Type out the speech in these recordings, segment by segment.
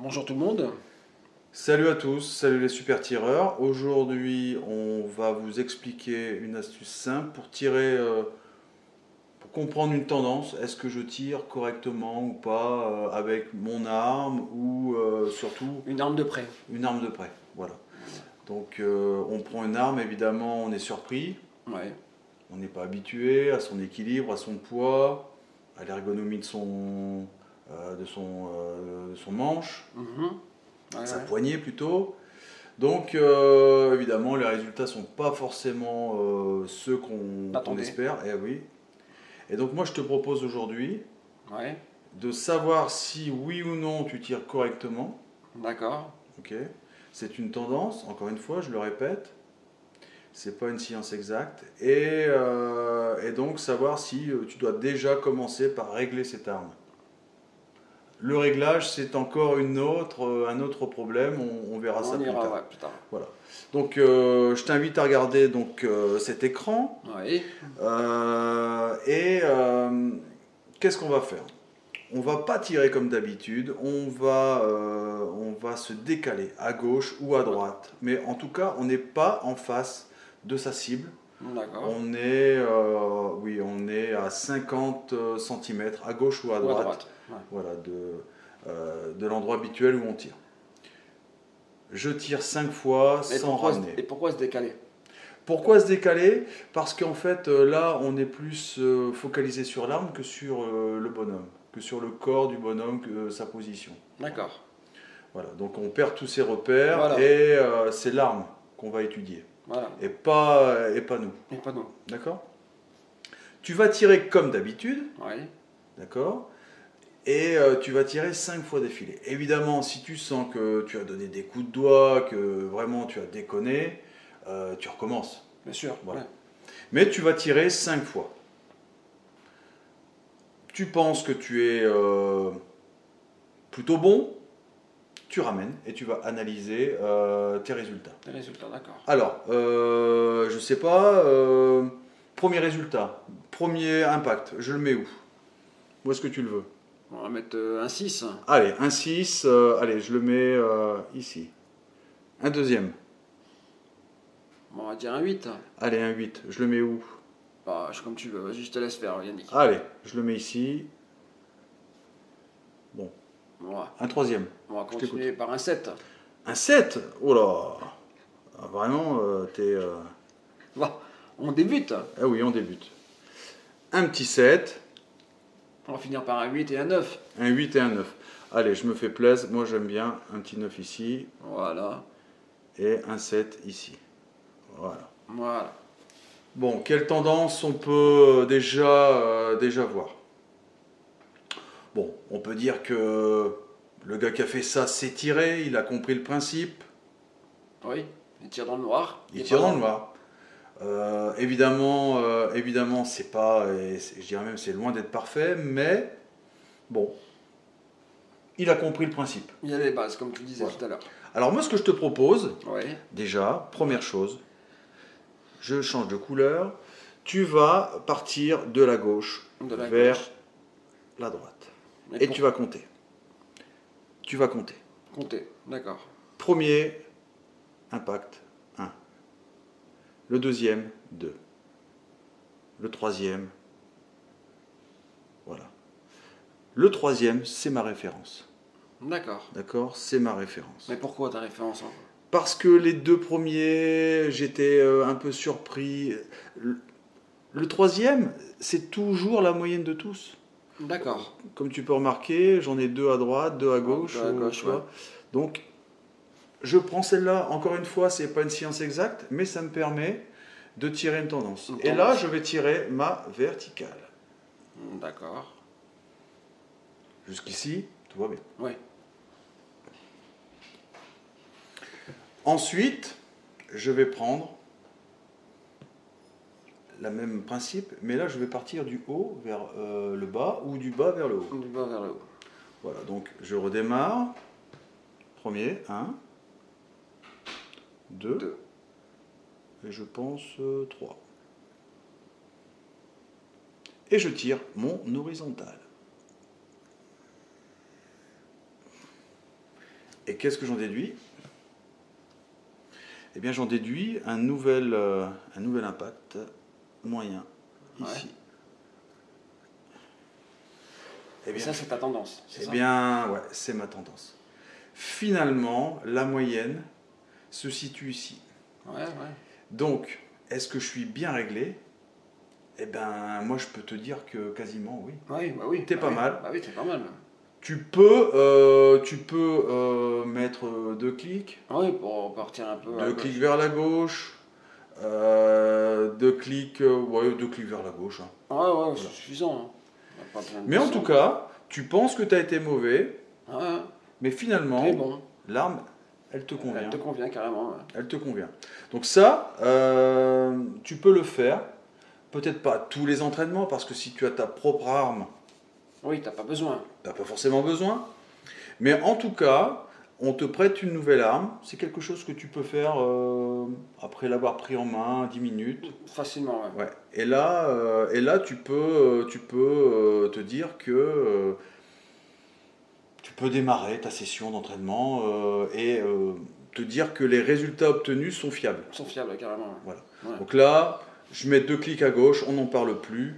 Bonjour tout le monde. Salut à tous, salut les super tireurs. Aujourd'hui, on va vous expliquer une astuce simple pour tirer, pour comprendre une tendance. Est-ce que je tire correctement ou pas avec mon arme ou surtout Une arme de près. une arme de près. Voilà. Donc on prend une arme, évidemment, on est surpris. Ouais. On n'est pas habitué à son équilibre, à son poids, à l'ergonomie de son manche. Ouais, Sa ouais. poignée plutôt. Donc évidemment les résultats sont pas forcément ceux qu'on Attendez. espère. Eh oui. Et donc moi je te propose aujourd'hui Ouais. de savoir si oui ou non tu tires correctement. D'accord. Ok. C'est une tendance, encore une fois, je le répète. C'est pas une science exacte. Et donc savoir si tu dois déjà commencer par régler cette arme. Le réglage, c'est encore un autre problème, on verra ça On plus ira tard. ouais, plus tard. Voilà. Donc je t'invite à regarder donc, cet écran. Oui. Qu'est-ce qu'on va faire? On va pas tirer comme d'habitude, on va se décaler à gauche ou à droite. Mais en tout cas, on n'est pas en face de sa cible. D'accord. Oui, on est à 50 cm à gauche ou à Ou à droite. droite. Ouais. Voilà, de l'endroit habituel où on tire. Je tire 5 fois sans ramener. Et pourquoi se décaler? Pourquoi se décaler? Parce qu'en fait, là, on est plus focalisé sur l'arme que sur le bonhomme, que sur le corps du bonhomme, que sa position. D'accord. Voilà, donc on perd tous ses repères Voilà. et c'est l'arme qu'on va étudier, Voilà. et pas nous. Et pas nous. D'accord? Tu vas tirer comme d'habitude, Oui. d'accord? Et tu vas tirer 5 fois d'affilée. Évidemment, si tu sens que tu as donné des coups de doigt, que vraiment tu as déconné, tu recommences. Bien sûr. Voilà. Ouais. Mais tu vas tirer 5 fois. Tu penses que tu es plutôt bon, tu ramènes et tu vas analyser tes résultats. Les résultats, d'accord. Alors, je sais pas, premier résultat, premier impact, je le mets où? Où est-ce que tu le veux? On va mettre un 6. Allez, un 6, allez, je le mets ici. Un deuxième. On va dire un 8. Allez, un 8, je le mets où? Bah, comme tu veux. Vas-y, je te laisse faire, Yannick. Allez, je le mets ici. Bon, Voilà. un troisième. On va Je continuer par un 7. Un 7? Oh là! Ah, vraiment, t'es... Bon, on débute. Ah oui, on débute. Un petit 7, On va finir par un 8 et un 9. un 8 et un 9. Allez, je me fais plaisir, moi j'aime bien un petit 9 ici Voilà. et un 7 ici. Voilà. Voilà. Bon, quelle tendance on peut déjà voir? Bon, on peut dire que le gars qui a fait ça s'est tiré, il a compris le principe, Oui. Il tire dans le noir. il tire dans le noir. Évidemment, c'est pas, je dirais même c'est loin d'être parfait, mais bon, il a compris le principe. Il y a les bases, comme tu disais Voilà. tout à l'heure. Alors moi, ce que je te propose, Oui. déjà, première chose, je change de couleur. Tu vas partir de la gauche De la vers gauche. la droite. Mais Et pour tu vas compter. Tu vas compter. compter. D'accord. Premier impact, 1. Le deuxième, 2. Le troisième, voilà. Le troisième, c'est ma référence. D'accord. D'accord? C'est ma référence. Mais pourquoi ta référence en Parce que les deux premiers, j'étais un peu surpris. Le troisième, c'est toujours la moyenne de tous. D'accord. Comme tu peux remarquer, j'en ai deux à droite, deux à gauche. Deux à gauche, tu vois. ouais. Donc, je prends celle-là. Encore une fois, c'est pas une science exacte, mais ça me permet de tirer une tendance. Une Et là, tendance. je vais tirer ma verticale. D'accord. Jusqu'ici, tout va bien. Oui. Ensuite, je vais prendre le même principe, mais là, je vais partir du haut vers le bas ou du bas vers le haut. Du bas vers le haut. Voilà, donc je redémarre. Premier, 1, 2, 2. et je pense 3. Et je tire mon horizontal. Et qu'est-ce que j'en déduis? Eh bien, j'en déduis un nouvel impact moyen, ici. Ouais. Eh Et bien, ça, c'est ta tendance, c'est eh ça? bien, ouais, c'est ma tendance. Finalement, la moyenne se situe ici. Ouais, ouais. Donc, est-ce que je suis bien réglé? Eh ben, moi, je peux te dire que quasiment oui. Oui, bah oui. T'es bah pas oui. mal. Bah oui, t'es pas mal. Tu peux mettre 2 clics, Oui, pour partir un peu à 2 clics gauche. vers la gauche, 2 clics, ouais, 2 clics vers la gauche, hein. Ouais, ouais, c'est Voilà. suffisant. Hein. Y a pas besoin de Mais en tout descendre. cas, tu penses que tu as été mauvais, Ouais, mais t'es finalement, bon. l'arme, elle te Elle convient. te convient carrément. Ouais. Elle te convient. Donc ça, tu peux le faire. Peut-être pas tous les entraînements, parce que si tu as ta propre arme, Oui, t'as pas besoin. tu n'as pas forcément besoin. Mais en tout cas, on te prête une nouvelle arme. C'est quelque chose que tu peux faire après l'avoir pris en main, 10 minutes. Facilement, ouais. Ouais. Et là tu peux, te dire que tu peux démarrer ta session d'entraînement et te dire que les résultats obtenus sont fiables. Ils sont fiables, carrément. Ouais. Voilà. Ouais. Donc là, je mets 2 clics à gauche, on n'en parle plus.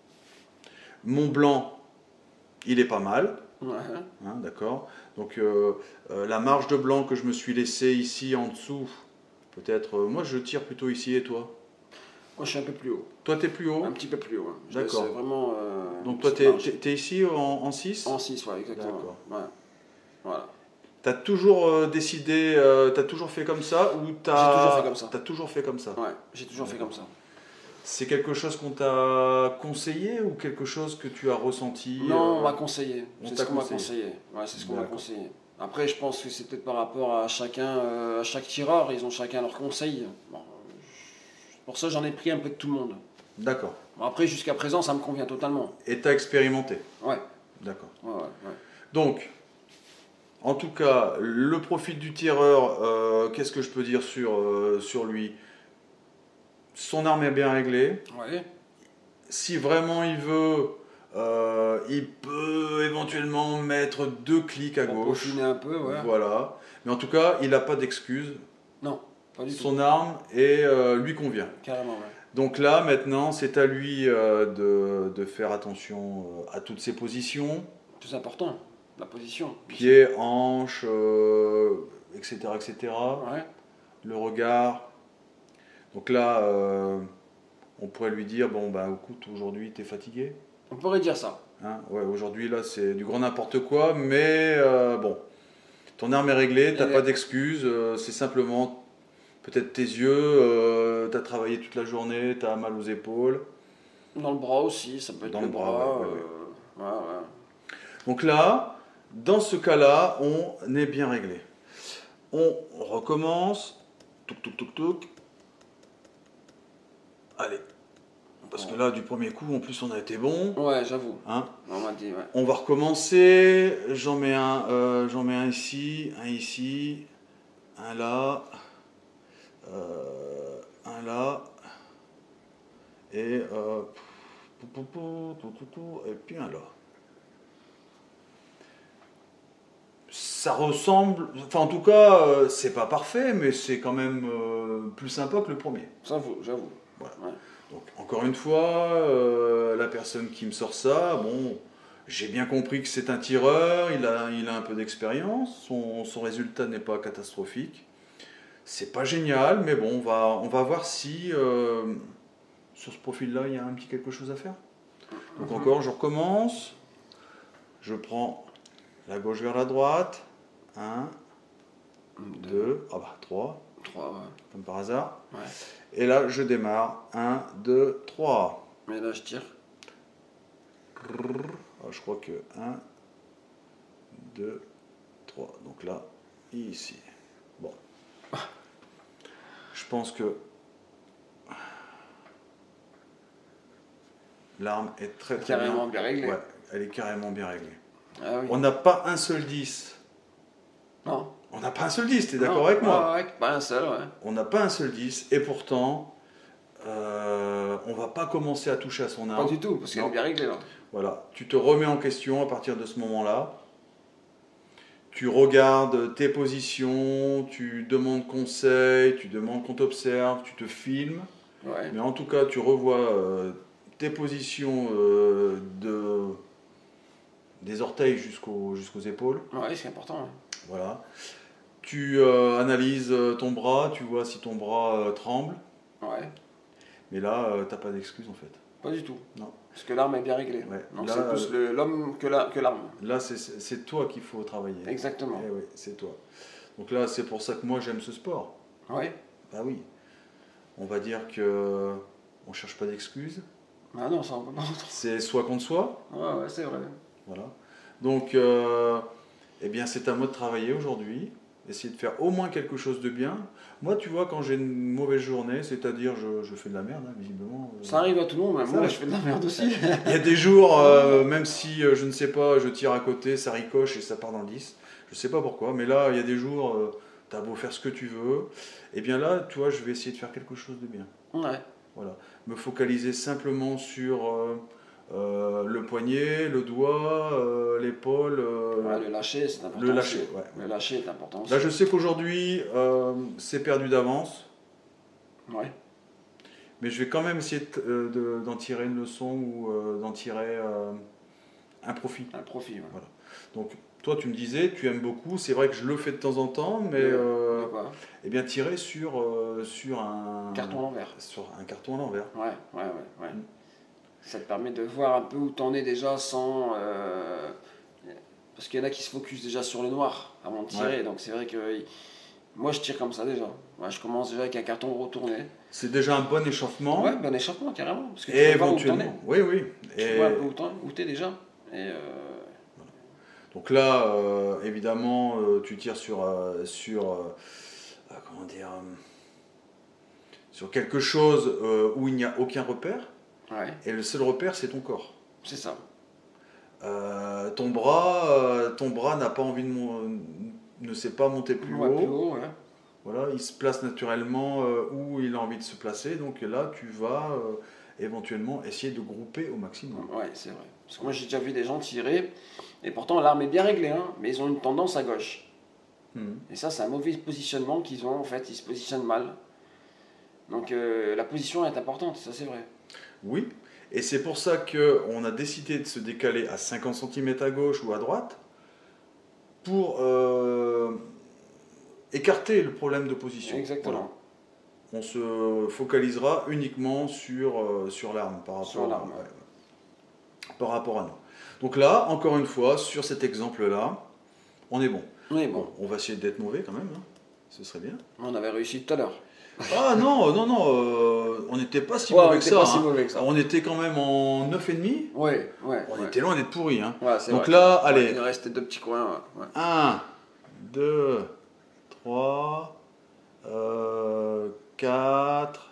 Mon blanc, il est pas mal. Ouais. Hein, d'accord. Donc la marge de blanc que je me suis laissée ici en dessous, peut-être, moi je tire plutôt ici, et toi? Moi, je suis un peu plus haut. Toi t'es plus haut? Un petit peu plus haut. Hein. Je D'accord. laisse vraiment. Donc une toi petite marge. t'es ici en 6? En 6, ouais, exactement. D'accord. Ouais. Voilà. T'as toujours décidé, t'as toujours fait comme ça, ou J'ai toujours fait comme ça. t'as toujours fait comme ça? Ouais, j'ai toujours fait comme ça. C'est quelque chose qu'on t'a conseillé, ou quelque chose que tu as ressenti? Non, on m'a conseillé. on C'est t'a ce qu'on m'a conseillé. conseillé. Ouais, c'est ce qu'on m'a D'accord. conseillé. Après, je pense que c'est peut-être par rapport à chacun, à chaque tireur, ils ont chacun leurs conseils. Bon, pour ça, j'en ai pris un peu de tout le monde. D'accord. Bon, après, jusqu'à présent, ça me convient totalement. Et t'as expérimenté? Ouais, D'accord. ouais, ouais. Ouais. Donc, en tout cas, le profil du tireur, qu'est-ce que je peux dire sur lui? Son arme est bien réglée. Ouais. Si vraiment il veut, il peut éventuellement mettre 2 clics à Pour gauche. peaufiner un peu, ouais. Voilà. Mais en tout cas, il n'a pas d'excuses. Non, pas du tout. Son arme lui convient. Carrément, ouais. Donc là, maintenant, c'est à lui de faire attention à toutes ses positions. Plus important, la position. Pieds, hanches, etc., etc. Ouais. Le regard. Donc là, on pourrait lui dire, bon, bah, écoute, aujourd'hui, t'es fatigué. On pourrait dire ça. Hein, ouais, aujourd'hui, là, c'est du grand n'importe quoi, mais bon, ton arme est réglée, t'as Et- pas d'excuses, c'est simplement peut-être tes yeux, t'as travaillé toute la journée, t'as mal aux épaules. Dans le bras aussi, ça peut être Dans le le bras, bras. ouais, ouais, Ouais, ouais. Donc là, dans ce cas-là, on est bien réglé. On recommence. Touc, touc, touc, touc. Allez. Parce que là, du premier coup, en plus, on a été bon. Ouais, j'avoue. Hein. On m'a dit, ouais. On va recommencer. J'en mets un ici, un là, un là, et et puis un là. Ça ressemble, enfin en tout cas, c'est pas parfait, mais c'est quand même plus sympa que le premier. J'avoue. Voilà. Ouais. Donc encore une fois, la personne qui me sort ça, bon, j'ai bien compris que c'est un tireur, il a un peu d'expérience, son résultat n'est pas catastrophique. C'est pas génial, mais bon, on va voir si sur ce profil-là, il y a un petit quelque chose à faire. Donc encore, je recommence, je prends la gauche vers la droite, 1, 2, ah bah 3, 3, ouais. comme par hasard. Ouais. Et là, je démarre, 1, 2, 3. Mais là, je tire. Ah, je crois que 1, 2, 3. Donc là, ici. Bon. Je pense que l'arme est très très Carrément bien réglée. Ouais, elle est carrément bien réglée. Ah oui. On n'a pas un seul 10. Non. On n'a pas un seul 10, t'es d'accord Non, avec moi? Ouais, pas un seul, ouais. On n'a pas un seul 10, et pourtant, on va pas commencer à toucher à son Pas arme. du tout, parce qu'elle Non. est bien réglée, là. Voilà, tu te remets en question à partir de ce moment-là. tu regardes tes positions, tu demandes conseil, tu demandes qu'on t'observe, tu te filmes. Ouais. Mais en tout cas, tu revois tes positions des orteils jusqu'aux épaules. Ouais, c'est important. Ouais. Voilà. Tu analyses ton bras, tu vois si ton bras tremble. Ouais. Mais là, t'as pas d'excuse en fait. Pas du tout. Non. Parce que l'arme est bien réglée. Ouais. Donc Là, c'est plus l'homme que l'arme. Là, c'est toi qu'il faut travailler. Exactement. Eh oui, c'est toi. Donc là, c'est pour ça que moi j'aime ce sport. Oui. Bah oui. On va dire que on cherche pas d'excuses. Ah non, ça on peut pas. C'est soi contre soi. Ouais, c'est vrai. Voilà. Donc, eh bien, c'est à moi de travailler aujourd'hui, essayer de faire au moins quelque chose de bien. Moi, tu vois, quand j'ai une mauvaise journée, c'est-à-dire je fais de la merde, hein, visiblement. Ça arrive à tout le monde, même moi je fais de la merde aussi. Il y a des jours, même si je ne sais pas, je tire à côté, ça ricoche et ça part dans le 10. Je ne sais pas pourquoi, mais là, il y a des jours, tu as beau faire ce que tu veux. Et bien là, tu vois, je vais essayer de faire quelque chose de bien. Ouais. Voilà. Me focaliser simplement sur le poignet, le doigt, l'épaule. Ouais, le lâcher, c'est important. Le lâcher, aussi. ouais. Le lâcher est important aussi. Là, je sais qu'aujourd'hui, c'est perdu d'avance, Ouais. mais je vais quand même essayer d'en tirer une leçon ou d'en tirer un profit. Un profit, ouais. Voilà. Donc, toi, tu me disais, tu aimes beaucoup. C'est vrai que je le fais de temps en temps, mais De quoi eh bien, tirer sur un Carton à l'envers. Sur un carton à l'envers. Ouais. Mm. Ça te permet de voir un peu où t'en es déjà sans. Parce qu'il y en a qui se focus déjà sur le noir avant de tirer. Ouais. Donc c'est vrai que moi je tire comme ça déjà. Ouais, je commence déjà avec un carton retourné. C'est déjà un bon échauffement. Ouais, bon échauffement carrément. Parce que tu Et vois où t'en es. éventuellement, oui. Tu vois un peu où t'es déjà. Et donc là, évidemment, tu tires comment dire, sur quelque chose où il n'y a aucun repère. ouais, Et le seul repère, c'est ton corps. c'est ça. Ton bras n'a pas envie ne sait pas monter plus Ouais, haut. plus haut, ouais. Voilà, il se place naturellement où il a envie de se placer. Donc là, tu vas éventuellement essayer de grouper au maximum. Ouais, c'est vrai. Parce que moi j'ai déjà vu des gens tirer, et pourtant l'arme est bien réglée, hein, mais ils ont une tendance à gauche. Mhm. Et ça, c'est un mauvais positionnement qu'ils ont en fait, ils se positionnent mal. Donc la position est importante, ça c'est vrai. Oui, et c'est pour ça qu'on a décidé de se décaler à 50 cm à gauche ou à droite pour écarter le problème de position. Exactement. Voilà. On se focalisera uniquement sur l'arme Sur l'arme. Par rapport à nous. Donc là, encore une fois, sur cet exemple-là, on est bon. Oui, bon, On va essayer d'être mauvais quand même, hein. Ce serait bien. on avait réussi tout à l'heure. Ah non, on n'était pas si Ouais, on mauvais que était ça. pas si Hein. mauvais que ça. On était quand même en 9,5. Ouais. On était loin d'être pourris. Hein. Ouais, c'est Donc vrai. là, Ouais, allez. il nous restait 2 petits coins. Ouais. 1, 2, 3, 4,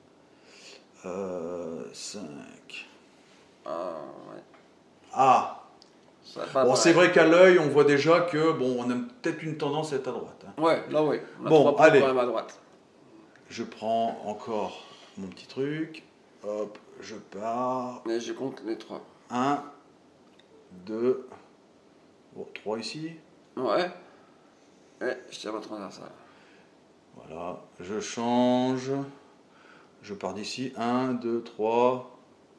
5. Ah, ouais. Ah, Ça va pas bon, pareil. c'est vrai qu'à l'œil, on voit déjà que bon, on a peut-être une tendance à être à droite. Hein. Ouais, là, oui. On a Bon, 3 points allez. quand même à droite. Je prends encore mon petit truc. Hop, je pars. Et je compte les 3. 1, 2, bon, 3 ici. Ouais. Et je tire ma transversale. Voilà, je change. Je pars d'ici. 1, 2, 3.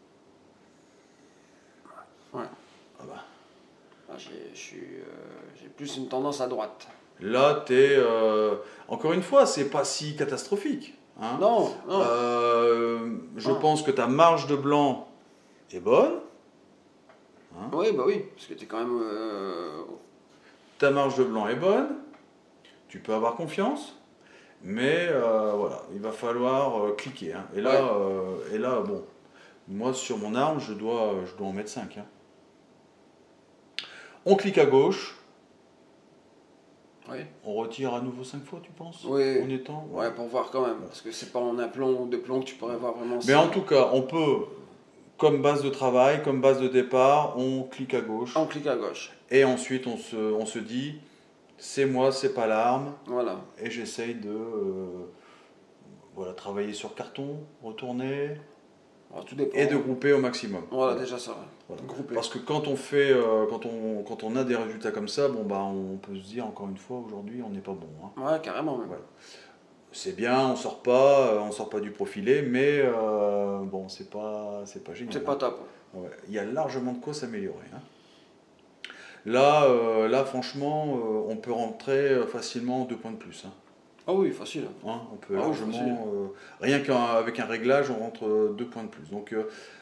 Ouais. Ah bah. Ah, j'ai plus une tendance à droite. Là, encore une fois, c'est pas si catastrophique. Hein. Non. Je pense que ta marge de blanc est bonne. Hein. Oui, bah oui, parce que t'es quand même. Ta marge de blanc est bonne. Tu peux avoir confiance. Mais voilà, il va falloir cliquer. Hein. Et là, bon, moi sur mon arme, je dois en mettre 5. Hein. On clique à gauche. Oui. On retire à nouveau 5 fois, tu penses? Oui. En étant. Ouais, pour voir quand même. Parce que c'est pas en un plomb ou 2 plombs que tu pourrais voir vraiment. Mais en tout cas, on peut, comme base de travail, comme base de départ, on clique à gauche. On clique à gauche. Et ensuite, on se dit, c'est moi, c'est pas l'arme. Voilà. Et j'essaye de travailler sur carton, retourner. Alors, tout dépend. et de grouper au maximum. Voilà, déjà ça. Voilà. Grouper. Parce que quand on fait, quand on a des résultats comme ça, bon bah on peut se dire encore une fois aujourd'hui on n'est pas bon. Hein. Ouais, carrément même. Ouais. C'est bien, on sort pas du profilé, mais bon c'est pas génial. C'est pas top. Ouais. Il y a largement de quoi s'améliorer. Hein. Là franchement, on peut rentrer facilement 2 points de plus. Hein. Ah oui, facile. Hein, on peut Ah oui, largement, facile. rien qu'avec un réglage, on rentre 2 points de plus. Donc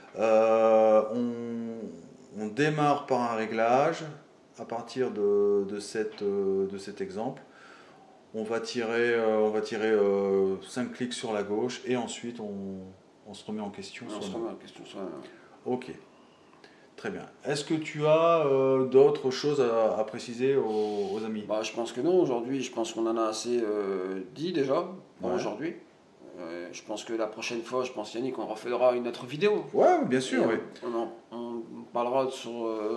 on démarre par un réglage à partir de cet exemple. On va tirer 5 clics sur la gauche et ensuite on se remet en question. On se remet en question. Ok, très bien. Est-ce que tu as d'autres choses à préciser aux amis? Bah, je pense que non. Aujourd'hui, je pense qu'on en a assez dit déjà pour Ouais. aujourd'hui. Je pense que la prochaine fois, je pense Yannick, on refera une autre vidéo. Ouais, bien sûr, Et oui. on parlera sur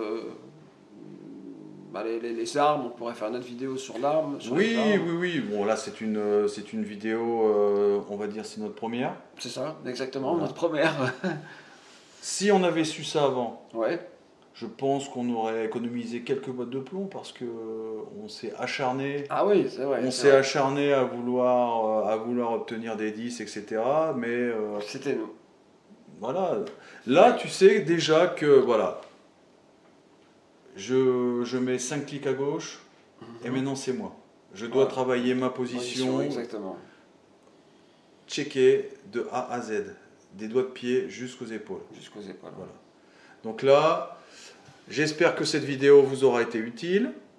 les armes. On pourrait faire une autre vidéo sur l'arme. Oui. Bon, là, c'est une vidéo, on va dire, c'est notre première. C'est ça, exactement, Voilà. notre première. Si on avait su ça avant, Ouais. je pense qu'on aurait économisé quelques boîtes de plomb parce que on s'est acharné. Ah oui, c'est vrai. On c'est s'est vrai. acharné à vouloir obtenir des 10, etc. Mais C'était nous. voilà. Là, tu sais déjà que voilà. Je mets 5 clics à gauche et maintenant c'est moi. Je dois Ouais. travailler ma position, Exactement. checker de A à Z, des doigts de pied jusqu'aux épaules. Jusqu'aux épaules. Voilà. Donc là, j'espère que cette vidéo vous aura été utile.